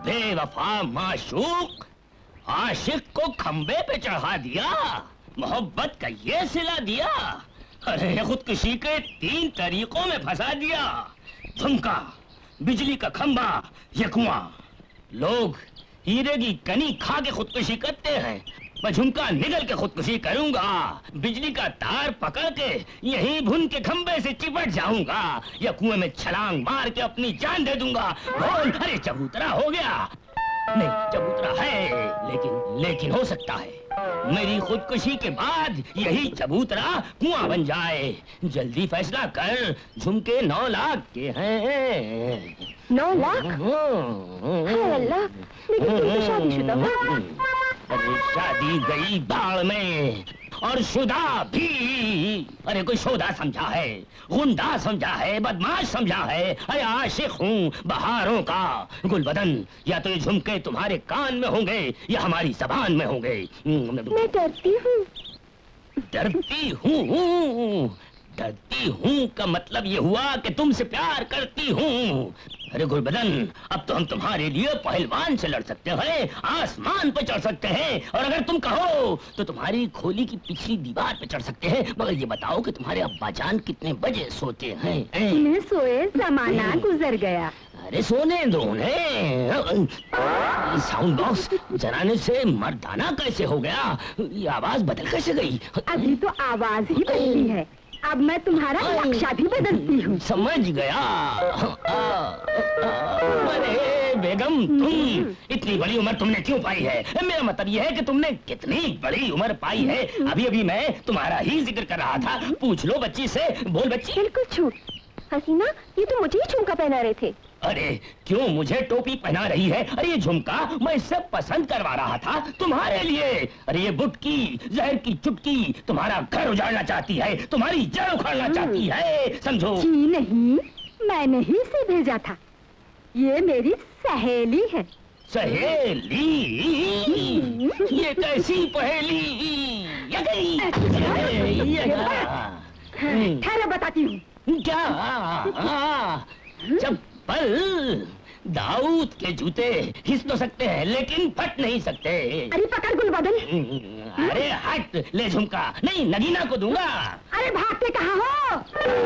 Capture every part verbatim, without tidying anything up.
बेवफा माशूक, आशिक को खंबे पे चढ़ा दिया, मोहब्बत का ये सिला दिया। अरे खुदकुशी के तीन तरीकों में फंसा दिया। झुमका, बिजली का खंबा, ये कुआं। लोग हीरे की कनी खा के खुदकुशी करते हैं, मैं झुमका निगल के खुदकुशी करूंगा। बिजली का तार पकड़ के यहीं भुन के खंबे से चिपट जाऊंगा, या कुएं में छलांग मार के अपनी जान दे दूंगा। बोल, अरे चबूतरा हो गया? नहीं, चबूतरा है, लेकिन लेकिन हो सकता है मेरी खुदकुशी के बाद यही चबूतरा कुआं बन जाए। जल्दी फैसला कर, झुमके नौ लाख के हैं। नौ लाख? हाय अल्लाह, लेकिन तुम तो शादीशुदा हो। अरे शादी गई बाढ़ में, और शुदा भी। अरे कोई शोधा समझा है, गुंडा समझा है, बदमाश समझा है। अरे आशिक हूँ बहारों का। गुलबदन, या तो ये झुमके तुम्हारे कान में होंगे या हमारी जबान में होंगे। मैं डरती हूँ। डरती हूँ? डरती हूँ का मतलब ये हुआ कि तुमसे प्यार करती हूँ। अरे गुलबदन, अब तो हम तुम्हारे लिए पहलवान से लड़ सकते हैं, आसमान पे चढ़ सकते हैं, और अगर तुम कहो तो तुम्हारी खोली की पिछली दीवार पे चढ़ सकते हैं। मगर ये बताओ कि तुम्हारे अब्बा जान कितने बजे सोते हैं? मैं सोए, जमाना गुजर गया। अरे सोने दो उन्हें। साउंड बॉक्स जलाने से मर्दाना कैसे हो गया? ये आवाज बदल कैसे गई? अभी तो आवाज ही बदली है, अब मैं तुम्हारा नक्शा भी बदलती हूँ। समझ गया। अरे बेगम, तुम इतनी बड़ी उम्र तुमने क्यों पाई है? मेरा मतलब यह है कि तुमने कितनी बड़ी उम्र पाई है। अभी अभी मैं तुम्हारा ही जिक्र कर रहा था। पूछ लो बच्ची से। बोल बच्ची। बिल्कुल छूट। हसीना, ये तो मुझे ही झुमका पहना रहे थे। अरे क्यों मुझे टोपी पहना रही है? अरे ये झुमका मैं इससे पसंद करवा रहा था तुम्हारे लिए। अरे ये बुटकी, जहर की चुटकी तुम्हारा घर उजाड़ना चाहती है, तुम्हारी जड़ उखाड़ना चाहती है, समझो? जी नहीं, मैंने ही इसे भेजा था। ये मेरी सहेली है। सहेली? ये कैसी पहेली? ये गई। ठहरो, बताती हूँ। क्या? आ, चप्पल। दाऊद के जूते हिस तो सकते हैं लेकिन फट नहीं सकते। अरे पकड़ गुलबदन। अरे हट, ले झुमका। नहीं, नगीना को दूंगा। अरे भागते कहाँ हो?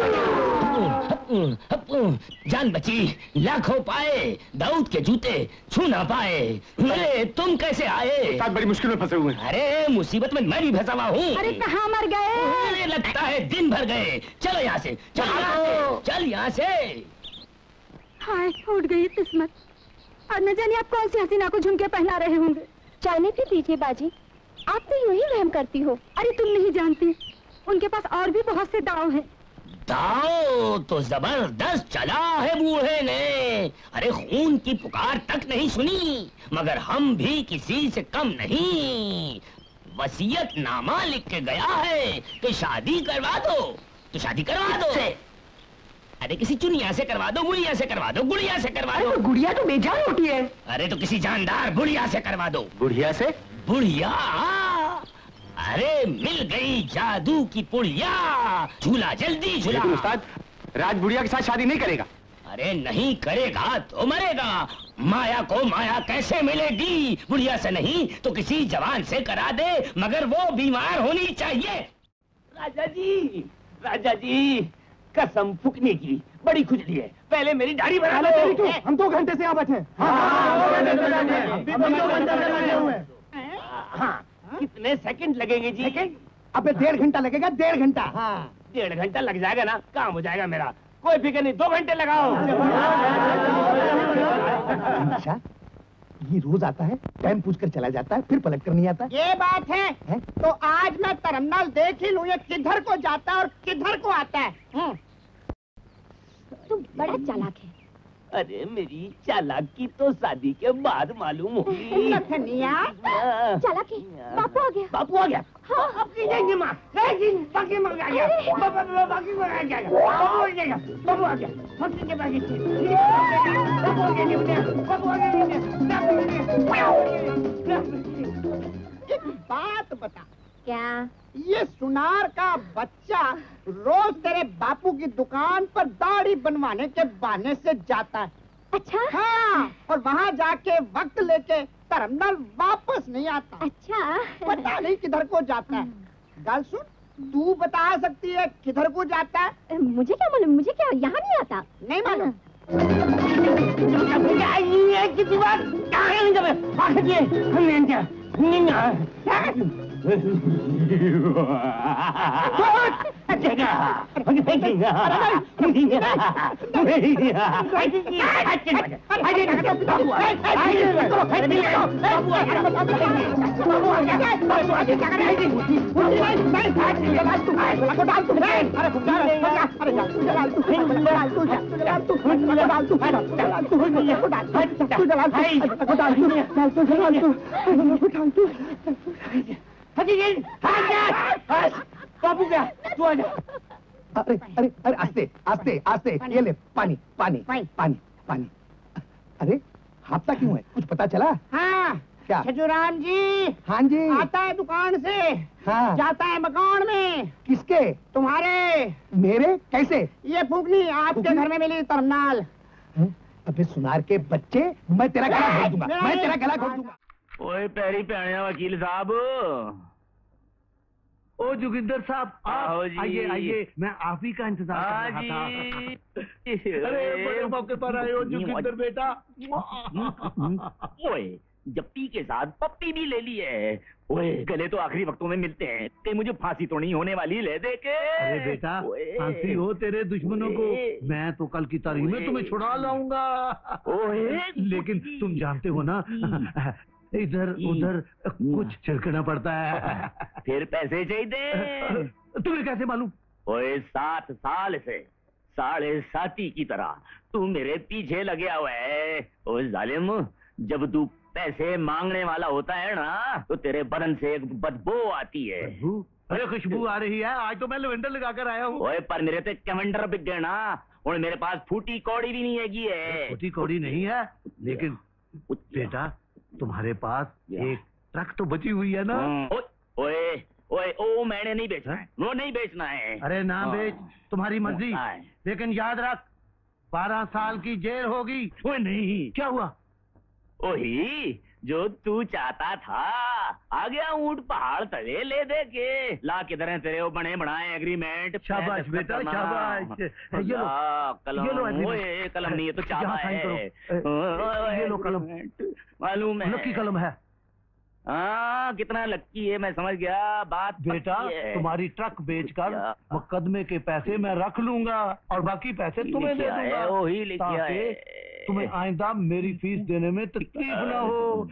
जान बची, लाखों पाए, दाऊद के जूते छू ना पाए। अरे तुम कैसे आए? साथ बड़ी मुश्किल में फंसे हुए हैं। अरे मुसीबत में मैं भी फंसा हुआ हूँ। अरे कहाँ मर गए? अरे लगता है दिन भर गए। चलो यहाँ से, चलो, चल यहाँ से। हाय, उठ गई किस्मत। और न जाने आप कौन सी हसीना को झुमके पहना रहे होंगे। जाने भी दीजिए बाजी, आप तो यूं ही वहम करती हो। अरे तुम नहीं जानती, उनके पास और भी बहुत से दाव हैं। दाव तो जबरदस्त चला है बूढ़े ने। अरे खून की पुकार तक नहीं सुनी, मगर हम भी किसी से कम नहीं। वसीयत नामा लिख के गया है कि शादी करवा दो तो शादी करवा दो। अरे किसी चुनिया से करवा दो, गुड़िया से करवा दो, गुड़िया से करवा दो। गुड़िया तो बेजान होती है। अरे तो किसी जानदार बुढ़िया से करवा दो। बुढ़िया से? बुढ़िया? अरे मिल गई जादू की पुड़िया। झूला जल्दी झूला। उस्ताद, राज बुढ़िया के साथ शादी नहीं करेगा। अरे नहीं करेगा तो मरेगा। माया को माया कैसे मिलेगी? बुढ़िया से नहीं तो किसी जवान से करा दे, मगर वो बीमार होनी चाहिए। राजा जी, राजा जी, कसम फूकने की बड़ी खुजली है, पहले मेरी दाढ़ी बना लो। हम दो घंटे से यहाँ बैठे हैं। हाँ, कितने सेकंड लगेंगे जी? सेकंड? अबे डेढ़ घंटा लगेगा, डेढ़ घंटा। हाँ, डेढ़ घंटा लग जाएगा ना, काम हो जाएगा मेरा। कोई फिक्र नहीं, दो घंटे लगाओ। अच्छा, ये रोज आता है, टाइम पूछ कर चला जाता है, फिर पलट कर नहीं आता। ये बात है, है? तो आज मैं तरन्नाल देख ही लूं, ये किधर को जाता है और किधर को आता है। तुम बड़ा चालाक है। अरे मेरी चालाकी तो शादी के बाद मालूम होगी। चालाक है। बापू आ गया। बापू आ गया? हाँ। अब की जाएंगे माँ, बाकी माँ आ गया, बाकी माँ आ गया, बाबू आ गया, बाबू आ गया, फंक्शन के बाकी बाबू आ गया, बाबू आ गया। एक बात बता। क्या? ये सुनार का बच्चा रोज तेरे बापू की दुकान पर दाढ़ी बनवाने के बहाने से जाता है, अच्छा हाँ, और वहाँ जाके वक्त लेके तरन्नल वापस नहीं आता। अच्छा पता नहीं किधर को जाता है। गल सुन, तू बता सकती है किधर को जाता है? मुझे क्या मालूम, मुझे क्या यहाँ नहीं आता। नहीं मालूम। किसी बात बाबू क्या तू आ जा। अरे अरे अरे आस्ते आस्ते आस्ते, ये ले पानी पानी पानी पानी। अरे हादसा क्यों है, कुछ पता चला? हाँ क्या? खजूराम जी। हाँ जी। आता है दुकान से, हाँ। जाता है मकान में। किसके? तुम्हारे। मेरे? कैसे? ये फूकनी आपके फूकनी? घर में मिली तरन्नाल। अबे सुनार के बच्चे, मैं तेरा गला घोट दूंगा, मैं तेरा गला घोट दूंगा। ओए पैरी पैणे वकील साहब। ओ जोगिंदर साहब, आओ जी। आइए आइए, मैं आप ही का इंतजार कर रहा था। अरे बड़े मौके पर आए हो जोगिंदर बेटा। ओए जप्पी के साथ पप्पी भी ले ली है। ओए गले तो आखिरी वक्तों में मिलते हैं, ते मुझे फांसी तो नहीं होने वाली, ले दे के। अरे बेटा, फांसी हो तेरे दुश्मनों को, मैं तो कल की तारीख में तुम्हें छुड़ा लाऊंगा। ओए लेकिन तुम जानते हो ना, इधर उधर कुछ छिड़कना पड़ता है। फिर पैसे चाहिए। तुम्हें कैसे मालूम? ओए सात साल से साढ़े साथी की तरह तू मेरे पीछे लगे हुआ है। ओए जालिम, जब तू पैसे मांगने वाला होता है ना, तो तेरे बदन से एक बदबू आती है। अरे खुशबू आ रही है, आज तो मैं लेवेंडर लगा कर आया हूँ। ओए पर मेरे तो कैलेंडर बिक गए ना, और मेरे पास फूटी कौड़ी भी नहीं हैगी है। फूटी कौड़ी नहीं है, लेकिन बेटा तुम्हारे पास एक ट्रक तो बची हुई है ना? ओए ओए ओ मैंने नहीं बेचना है, वो नहीं बेचना है। अरे ना बेच, तुम्हारी मर्जी, हाँ। लेकिन याद रख बारह साल की जेल होगी। ओए नहीं, क्या हुआ? ओही जो तू चाहता था, आ गया ऊंट पहाड़ तले ले दे के। ला किधर है तेरे वो बने बनाए एग्रीमेंट? शाबाश बेटा शाबाश। ये लो कलम। ये लो agreement। ओए कलम नहीं है तो चाहता यहाँ साइन है। करो। ये लो कलम। मालूम है, लकी कलम है। हाँ कितना लक्की है, मैं समझ गया बात। बेटा तुम्हारी ट्रक बेचकर मुकदमे के पैसे मैं रख लूंगा, और बाकी पैसे तुम्हें दे दूंगा, वही लिखा ताकि है तुम्हें आइंदा मेरी फीस देने में तकलीफ ना हो।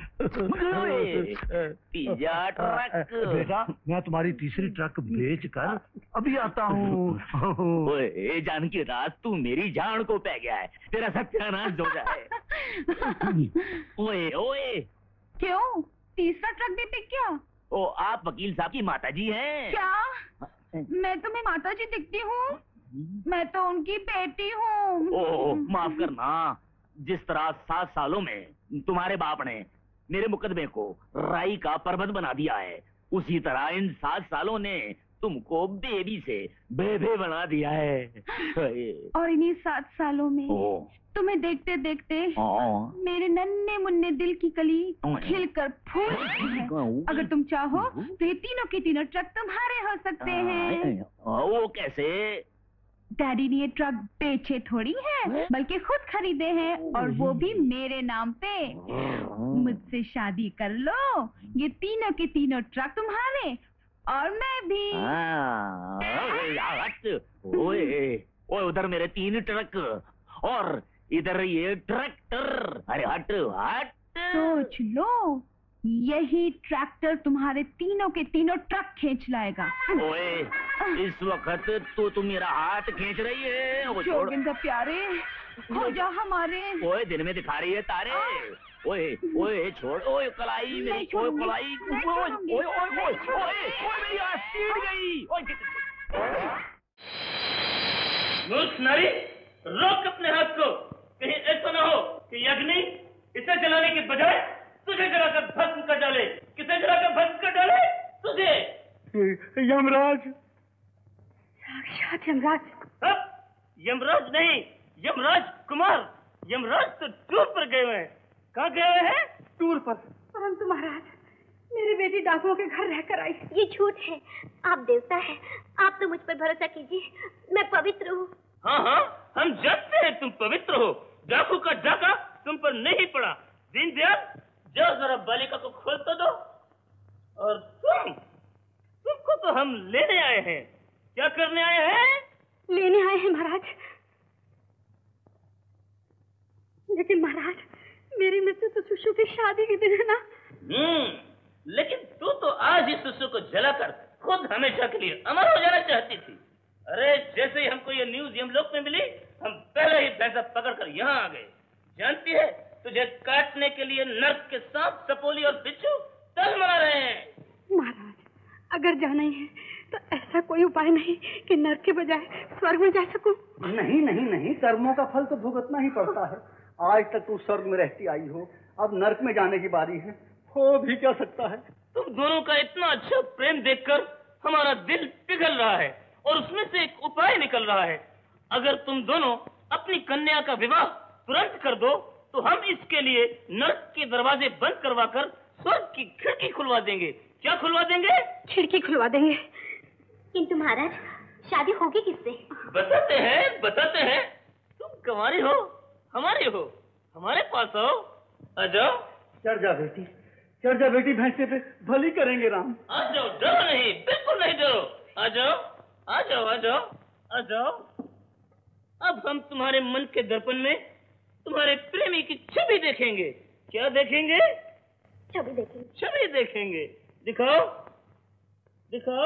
Pizza truck. बेटा मैं तुम्हारी तीसरी ट्रक बेच कर अभी आता हूँ। ओए जानकी रात, तू मेरी जान को पै गया है, तेरा सत्यानाश हो जाए। ओए ओए क्यों, तीसरा ट्रक भी पिक गया? ओ आप वकील साहब की माताजी हैं? क्या मैं तुम्हें माता जी दिखती हूँ? मैं तो उनकी बेटी हूँ। ओ माफ करना, जिस तरह सात सालों में तुम्हारे बाप ने मेरे मुकदमे को राई का पर्वत बना दिया है, उसी तरह इन सात सालों ने तुमको बेबी से बेबे बना दिया है। और इन्हीं सात सालों में ओ तुम्हें देखते देखते हाँ। मेरे नन्हे मुन्ने दिल की कली खिलकर फूल उठी है। अगर तुम चाहो तो ये तीनों के तीनों ट्रक तुम्हारे हो सकते हैं। वो कैसे? डैडी ने ये ट्रक बेचे थोड़ी है, बल्कि खुद खरीदे हैं, और वो भी मेरे नाम पे। मुझसे शादी कर लो, ये तीनों के तीनों ट्रक तुम्हारे, और मैं भी। ओए ओए उधर मेरे तीन ट्रक और इधर ये ट्रैक्टर। अरे हट हट। सोच लो, यही ट्रैक्टर तुम्हारे तीनों के तीनों ट्रक खींच लाएगा। ओए इस वक्त तो तुम मेरा हाथ खींच रही है। वो छोड़। जोगिंदर प्यारे, हो जा हमारे। ओए दिन में दिखा रही है तारे। ओए ओए छोड़। ओए कलाई मेरी, ओए कलाई। ओए ओए ओए ओए ओए मेरी आँख टूट गई। मूर्ख नारी, रोक अपने हाथ को। कहीं ऐसा ना हो कि अग्नि इसे जलाने के बजाय तुझे जलाकर भस्म कर डाले। किसे जलाकर भस्म कर डाले? तुझे। यमराज। साक्षात यमराज। अब यमराज नहीं, यमराज कुमार। यमराज तो टूर पर गए हुए हैं। कहाँ गए हुए हैं? टूर पर। परंतु महाराज, मेरी बेटी डाकुओं के घर रहकर आई। ये झूठ है, आप देवता हैं। आप तो मुझ पर भरोसा कीजिए, मैं पवित्र हूँ। हाँ हाँ, हम जानते हैं तुम पवित्र हो। डाकू का डाका तुम पर नहीं पड़ा। दीनदयाल, जाओ जरा बालिका को खोल तो दो। और तुम, तुमको तो हम लेने आए हैं। क्या करने आए हैं? लेने आए हैं महाराज। लेकिन महाराज, मेरी मृत्यु तो सुशु की शादी के दिन है ना। हम्म, लेकिन तू तो आज ही सुसु को जलाकर खुद हमेशा के लिए अमर हो जाना चाहती थी। अरे जैसे ही हमको ये न्यूज यमलोक में मिली, हम पहले ही भैंसा पकड़कर यहाँ आ गए। जानती है, तुझे काटने के लिए नर्क के सांप, सपोली और बिच्छू तल मरा रहे हैं। महाराज, अगर जाना ही है तो ऐसा कोई उपाय नहीं कि नर्क के बजाय स्वर्ग में जा सकूं। नहीं नहीं नहीं, कर्मों का फल तो भुगतना ही पड़ता है। आज तक तू स्वर्ग में रहती आई हो, अब नर्क में जाने की बारी है। हो भी क्या सकता है। तुम दोनों का इतना अच्छा प्रेम देखकर हमारा दिल पिघल रहा है और उसमें से एक उपाय निकल रहा है। अगर तुम दोनों अपनी कन्या का विवाह तुरंत कर दो तो हम इसके लिए नर्क के दरवाजे बंद करवाकर स्वर्ग की खिड़की खुलवा देंगे। क्या खुलवा देंगे? खिड़की खुलवा देंगे। किंतु महाराज, शादी होगी किससे? बताते हैं बताते हैं। तुम कुंवारी हो, हमारी हो, हमारे पास आओ। आ जाओ। चढ़ जा बेटी, चढ़ जा बेटी भैंसे पे, भली करेंगे राम। आ जाओ, डरो नहीं, बिल्कुल नहीं डरो। आ जाओ आ जाओ आ जाओ आ जाओ। अब हम तुम्हारे मन के दर्पण में तुम्हारे प्रेमी की छवि देखेंगे। क्या देखेंगे? छवि देखेंगे। छवि देखेंगे। दिखाओ दिखाओ।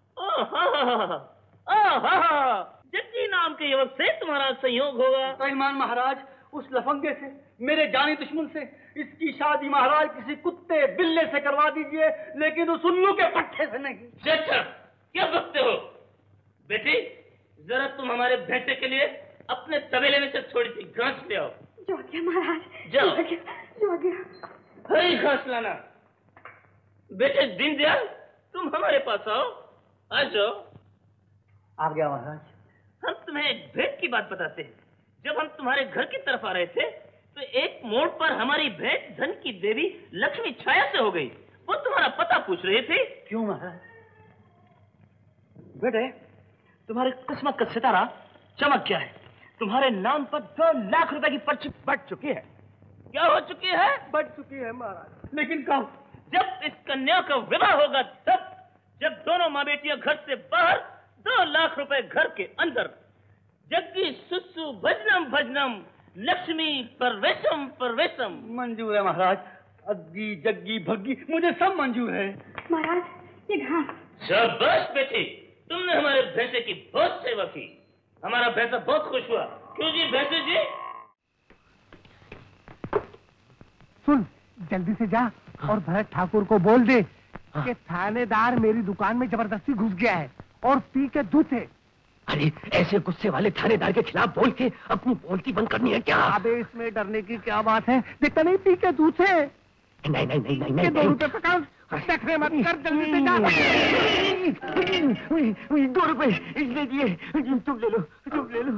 आहा, जग्गी नाम के युवक से तुम्हारा संयोग होगा। बेईमान महाराज, उस लफंगे से, मेरे जानी दुश्मन से इसकी शादी महाराज किसी कुत्ते बिल्ले से करवा दीजिए, लेकिन उस उल्लू के पट्टे से नहीं। जट्टा, क्या बकते हो? बेटी, जरा तुम हमारे भैंसे के लिए अपने तबेले में से थोड़ी सी घास ले आओ। जो गया महाराज, जाओ। जो गया। हरी घास लाना। बेटे दीनदयाल, तुम हमारे पास आओ। आ जाओ। आ गया महाराज। हम तुम्हें एक भेंट की बात बताते हैं। जब हम तुम्हारे घर की तरफ आ रहे थे तो एक मोड़ पर हमारी भेंट धन की देवी लक्ष्मी छाया से हो गई। वो तुम्हारा पता पूछ रही थी। क्यों महाराज? बेटे, तुम्हारे किस्मत का सितारा चमक गया है। तुम्हारे नाम पर दो लाख रुपए की पर्ची बढ़ चुकी है। क्या हो चुकी है? बढ़ चुकी है महाराज। लेकिन कब? जब इस कन्या का विवाह होगा तब। जब दोनों माँ बेटियां घर से बाहर, दो लाख रुपए घर के अंदर। जग्गी सुसु भजनम भजनम, लक्ष्मी परवेशम परवेशम। मंजूर है महाराज। अग्गी जग्गी भग्गी मुझे सब मंजूर है। महाराज, ये घास। शाबाश बेटी, तुमने हमारे भैंसे की बहुत सेवा की। हमारा भैंसा बहुत खुश हुआ। क्यों जी भैंसे जी? सुन, जल्दी से जा और भरत ठाकुर को बोल दे कि थानेदार मेरी दुकान में जबरदस्ती घुस गया है और पी के दूध है। अरे ऐसे गुस्से वाले थानेदार के खिलाफ बोल के अपनी बोलती बंद करनी है क्या? अबे इसमें डरने की क्या बात है? देखता नहीं पी के दूध है। नहीं नहीं नहीं नहीं ये दो रुपए पकड़, टकरे मत कर, जल्दी से जा। दो रुपए इसने दिए, तुम ले लो, तुम ले लो।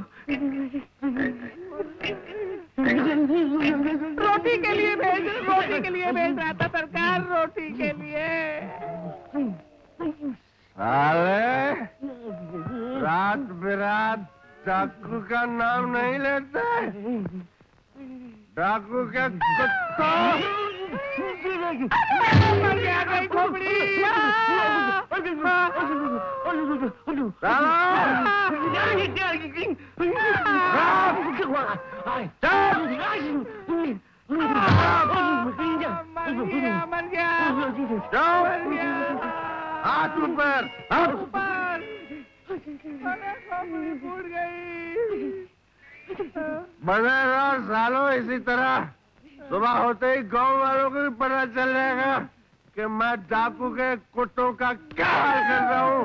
रोटी के लिए भेज, रोटी के लिए भेज रहा था सरकार, रोटी के लिए। साले, रात बिरात डाकू का नाम नहीं लेते। डाकू के कुत्ता। मर गया गई खोपड़ी। मर गया, मर गया। हाथ ऊपर, हाथ ऊपर। खोपड़ी फूट गई। बने रहो सालों इसी तरह। सुबह होते ही गांव वालों को भी पता चल जाएगा कि मैं डाकू के कुत्तों का क्या हाल कर रहा हूँ।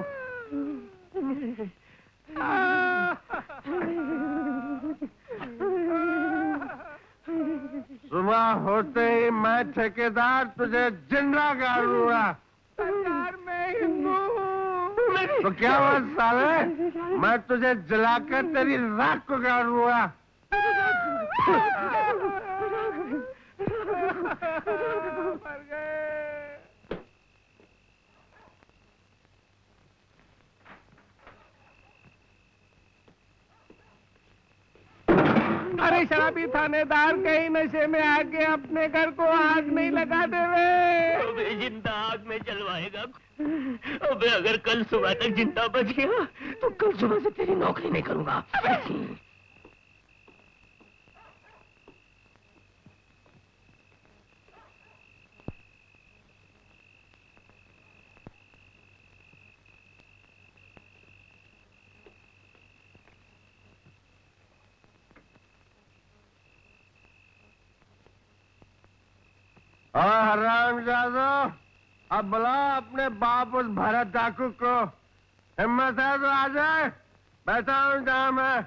सुबह होते ही मैं ठेकेदार तुझे जिंदा गाड़ूंगा। सरकार मैं हिंदू हूँ। तो क्या हुआ साले? मैं तुझे जलाकर तेरी राख को गाड़ूंगा। मर गए। अरे शराबी थानेदार, कहीं नशे में आके अपने घर को आग नहीं लगा देवे। अबे जिंदा आग में जलवाएगा। अबे अगर कल सुबह तक जिंदा बच गया तो कल सुबह से तेरी नौकरी नहीं करूंगा। हाँ हरामजादा, अब बुला अपने बाप उस भरत डाकू को। हिम्मत है तो आ जाए, बैठा हूं जहां मैं।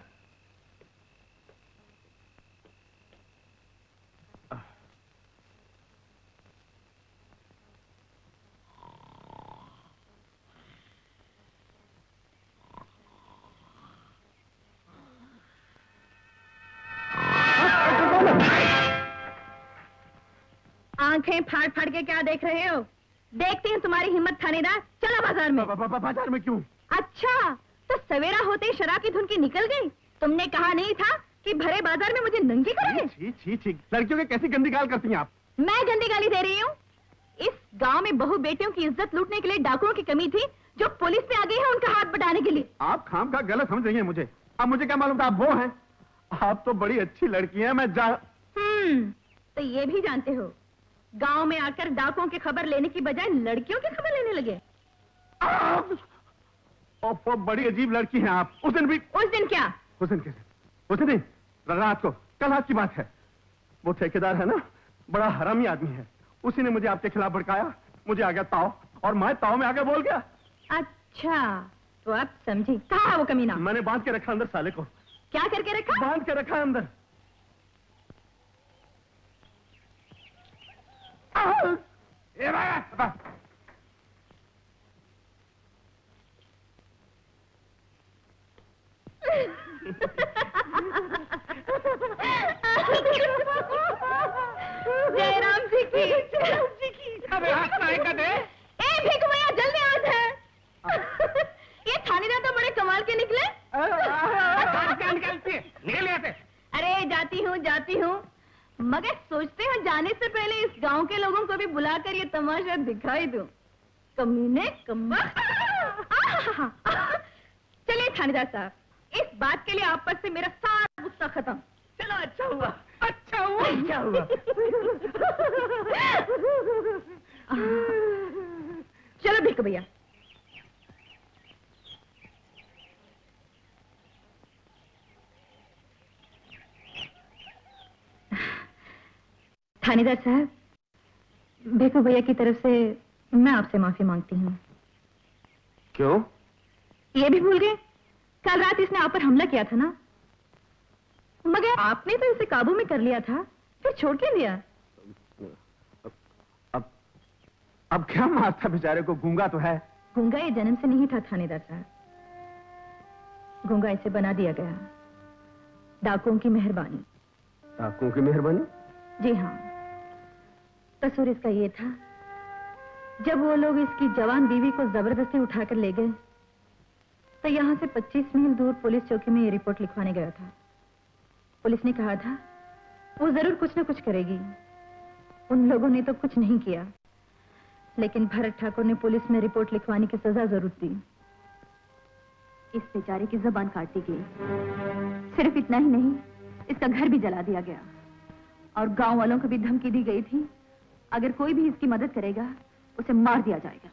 आंखें फाड़ फाड़ के क्या देख रहे हो? देखती हूँ तुम्हारी हिम्मत थानेदार। चलो बाजार में। बाजार में क्यों? अच्छा, तो सवेरा होते ही शराब की धुन की निकल गई। तुमने कहा नहीं था कि भरे बाजार में मुझे नंगी करोगे? छी छी छी, लड़कियों के कैसी गंदी गाल करती हैं आप? मैं गंदी गाली दे रही हूँ? इस गांव में बहु बेटियों की इज्जत लूटने के लिए डाकुओं की कमी थी जो पुलिस में आ गई है उनका हाथ बटाने के लिए। आप खाम खा गलत समझ रही हैं मुझे। अब मुझे क्या मालूम था आप वो हैं? आप तो बड़ी अच्छी लड़की हैं। मैं जा हम्म, तो ये भी जानते हो गांव में आकर डाकुओं की खबर लेने की बजाय लड़कियों की खबर लेने लगे। ओह, बड़ी अजीब लड़की हैं आप। उस दिन भी। उस दिन क्या? उस दिन कैसे? उस दिन रात को, कल रात की बात है। वो ठेकेदार है ना, बड़ा हरामी आदमी है। उसी ने मुझे आपके खिलाफ भड़काया। मुझे आ गया ताव, और मैं ताव में आके बोल गया। अच्छा, तो आप समझी। कहाँ है वो कमीना? मैंने बांध के रखा अंदर साले को। क्या करके रखा? बांध के रखा अंदर। ए भाई, जयराम जी की, जयराम जी की। अबे हाथ नहीं कर दे। ए भीख भैया, जल्दी आ जाए। ये थानेदार तो बड़े कमाल के निकले। क्या निकलती है? निकल यहाँ से। अरे जाती हूँ जाती हूँ, मगर सोचते हैं जाने से पहले इस गांव के लोगों को भी बुलाकर ये तमाशा दिखाई दूं। कमीने कम्बख्त। चलिए थानेदार साहब, इस बात के लिए आप पर से मेरा सारा गुस्सा खत्म। चलो अच्छा हुआ, अच्छा हुआ, अच्छा हुआ। चलो भीख भैया। थानेदार साहब, भीखू भैया की तरफ से मैं आपसे माफी मांगती हूँ। क्यों? ये भी भूल गए? कल रात इसने आप पर हमला किया था ना, मगर आपने तो इसे काबू में कर लिया था, फिर छोड़ के दिया। अब अब क्या मारता बेचारे को? गूंगा तो है। गूंगा ये जन्म से नहीं था थानेदार साहब, गूंगा इसे बना दिया गया। डाकुओं की मेहरबानी। डाकुओं की मेहरबानी? जी हाँ, कसूर इसका ये था, जब वो लोग इसकी जवान बीवी को जबरदस्ती उठाकर ले गए तो यहाँ से पच्चीस मील दूर पुलिस चौकी में ये रिपोर्ट लिखवाने गया था। पुलिस ने कहा था वो जरूर कुछ न कुछ करेगी। उन लोगों ने तो कुछ नहीं किया, लेकिन भरत ठाकुर ने पुलिस में रिपोर्ट लिखवाने की सजा जरूर दी। इस बेचारे की जबान काट दी गई। सिर्फ इतना ही नहीं, इसका घर भी जला दिया गया और गांव वालों को भी धमकी दी गई थी, अगर कोई भी इसकी मदद करेगा उसे मार दिया जाएगा।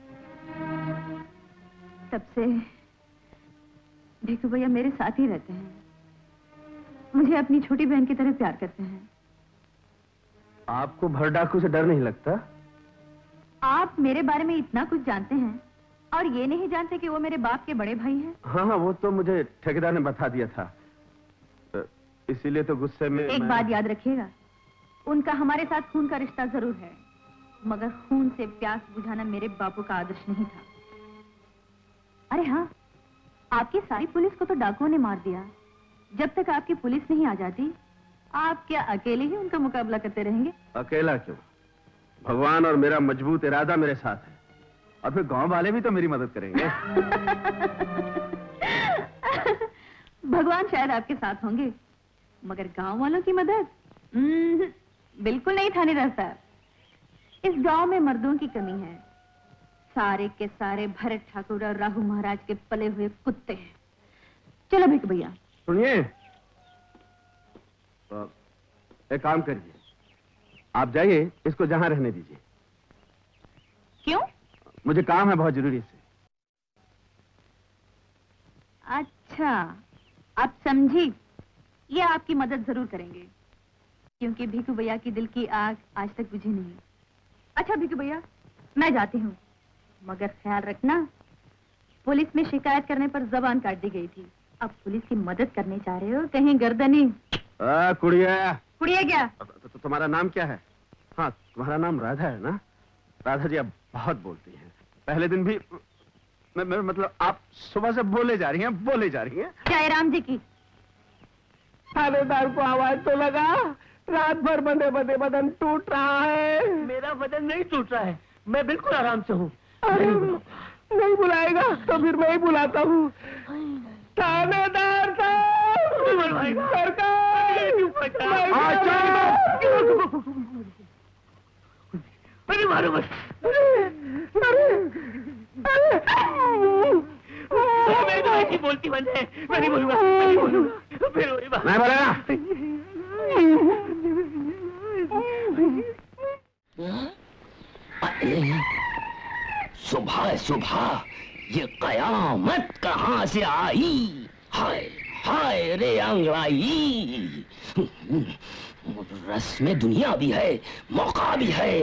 तब से भीखू भैया मेरे साथ ही रहते हैं, मुझे अपनी छोटी बहन की तरह प्यार करते हैं। आपको भर डाकू से डर नहीं लगता? आप मेरे बारे में इतना कुछ जानते हैं और ये नहीं जानते कि वो मेरे बाप के बड़े भाई हैं? हाँ हाँ, वो तो मुझे ठेकेदार ने बता दिया था, इसीलिए तो गुस्से में एक मैं... बात याद रखिएगा, उनका हमारे साथ खून का रिश्ता जरूर है, मगर खून से प्यास बुझाना मेरे बापू का आदर्श नहीं था। अरे हाँ, आपकी सारी पुलिस को तो डाकुओं ने मार दिया। जब तक आपकी पुलिस नहीं आ जाती आप क्या अकेले ही उनका मुकाबला करते रहेंगे? अकेला क्यों? भगवान और मेरा मजबूत इरादा मेरे साथ है, और फिर गांव वाले भी तो मेरी मदद करेंगे। भगवान शायद आपके साथ होंगे, मगर गांव वालों की मदद हम्म, बिल्कुल नहीं थानेदार साहब। इस गांव में मर्दों की कमी है। सारे के सारे भरत ठाकुर और राहु महाराज के पले हुए कुत्ते हैं। चलो भिक भैया। सुनिए, एक काम करिए, आप जाइए, इसको जहां रहने दीजिए। क्यों? मुझे काम है बहुत जरूरी से। अच्छा, आप समझी। ये आपकी मदद जरूर करेंगे, क्योंकि भिकू भैया की दिल की आग आज तक बुझी नहीं। अच्छा भिकू भैया, मैं जाती हूँ, मगर ख्याल रखना, पुलिस में शिकायत करने पर जबान काट दी गई थी। अब पुलिस की मदद करने जा रहे हो, कहीं गर्दनी। आ, कुड़िया कुड़िया क्या? तो, तो, तुम्हारा नाम क्या है? हाँ, तुम्हारा नाम राधा है ना? राधा जी, आप बहुत बोलती हैं। पहले दिन भी मैं, मैं मतलब आप सुबह से बोले जा रही हैं, बोले जा रही हैं। जय राम जी की। थानेदार को आवाज तो लगा, रात भर बंधे बंधे बदन टूट रहा है। मेरा बदन नहीं टूट रहा है, मैं बिल्कुल आराम से हूँ। अरे नहीं बुलाएगा तो फिर मैं ही बुलाता हूँ। थानेदार साहब, सरकार, मेरी मारो बस। मैं तो ऐसी बोलती बंद है, मैं नहीं बोलूंगा, मैं नहीं बोलूंगा, फिर वही बात। मैं बोलेगा। सुबह सुबह ये कयामत कहाँ से आई? हाय हाय रे अंगड़ाई। रस में दुनिया भी है, मौका भी है।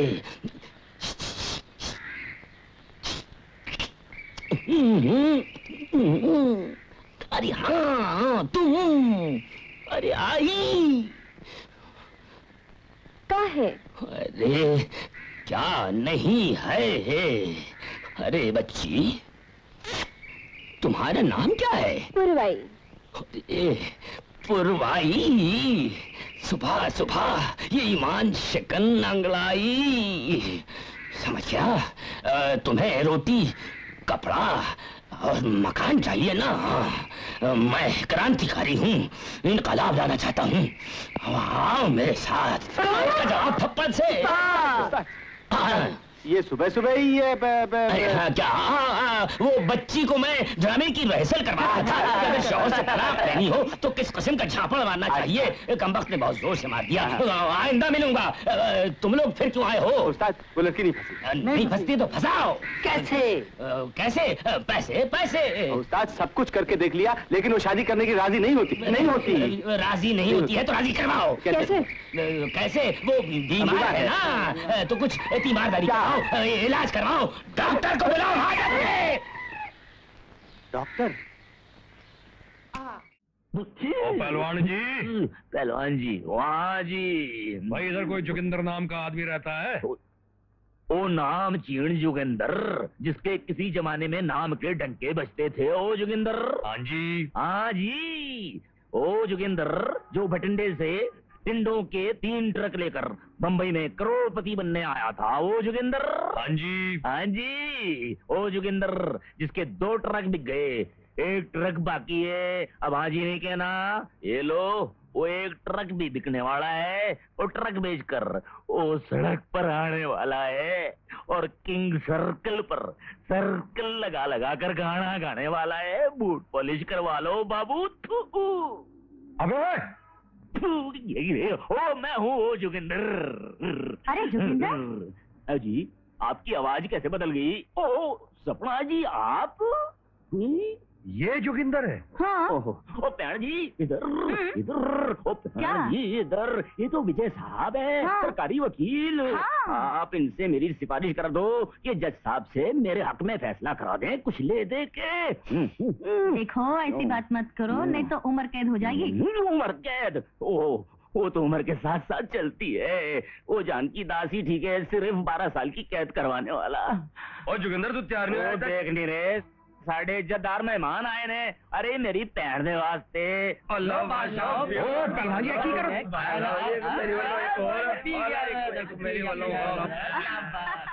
अरे हाँ तुम, अरे आई क्या है? अरे क्या नहीं है, है। अरे बच्ची, तुम्हारा नाम क्या है? पुरवाई। अरे पुरवाई, सुबह सुबह ये ईमान शिकन अंगड़ाई। समझ गया, तुम्हें रोटी कपड़ा और मकान चाहिए ना? मैं क्रांतिकारी हूँ, इनकलाब लाना चाहता हूँ। आओ मेरे साथ। इसका जवाब थप्पड़ से। हाँ। ये सुबह सुबह ही ये ब, ब, अरे हाँ क्या? हाँ, हाँ, वो बच्ची को मैं ड्रामे की रिहर्सल करवा रहा था। अगर शौहर से तलाक लेनी हो तो किस किस्म का झापड़ मारना चाहिए? कमबख्त ने बहुत जोर से मार दिया। आइंदा मिलूंगा। तुम लोग फिर क्यों आए हो? उस्ताद, वो लड़की नहीं फंसी। नहीं फंसती तो फंसाओ। कैसे? कैसे? पैसे पैसे। उस्ताद, सब कुछ करके देख लिया, लेकिन वो शादी करने की राजी नहीं होती। नहीं होती। राजी नहीं होती है तो राजी करवाओ। कैसे? कैसे? वो बीमार है ना, तो कुछ तीमारदारी कराओ, इलाज करवाओ, डॉक्टर को बुलाओ। डॉक्टर? ओ पहलवान जी। पहलवान जी, वहाँ जी। भाई इधर कोई जोगिंदर नाम का आदमी रहता है? ओ नाम चीण जोगिंदर, जिसके किसी जमाने में नाम के डंके बजते थे। ओ जोगिंदर। हाँ जी। हाँ जी। ओ जोगिंदर, जो भटिंडे से टिंडों के तीन ट्रक लेकर बंबई में करोड़पति बनने आया था। ओ जोगिंदर। हाँ जी। हाँ जी। ओ जोगिंदर, जिसके दो ट्रक बिक गए, एक ट्रक बाकी है। अब हाँ जी नहीं कहना। ये लो, वो एक ट्रक भी बिकने वाला है। वो ट्रक बेचकर वो सड़क पर आने वाला है और किंग सर्कल पर सर्कल लगा लगा कर गाना गाने वाला है। बूट पॉलिश करवा लो बाबू। थू। अबे यही है। ओ मैं हूँ ओ जोगिंदर। अरे जोगिंदर जी, आपकी आवाज कैसे बदल गई? ओ सपना जी, आप? ये जोगिंदर है? हाँ। ओ, ओ प्यार जी, इधर इधर। ओ प्यार जी, इधर। ये तो विजय साहब है, हाँ। सरकारी वकील। हाँ। आप इनसे मेरी सिफारिश कर दो कि जज साहब से मेरे हक में फैसला करा दें, कुछ ले दे के। देखो, ऐसी बात मत करो, नहीं तो उम्र कैद हो जाएगी। उम्र कैद? ओ वो तो उम्र के साथ साथ चलती है। वो जानकी दास ही ठीक है, सिर्फ बारह साल की कैद करवाने वाला। और जोगिंदर तू तैयार नहीं ओ, आया था? देख नहीं रे, साढ़े इज्जतदार मेहमान आए ने। अरे मेरी भैन दे वास्ते अल्लाह बादशाह ओ कल्हा जी की करो मेरी वालों एक और मेरी वालों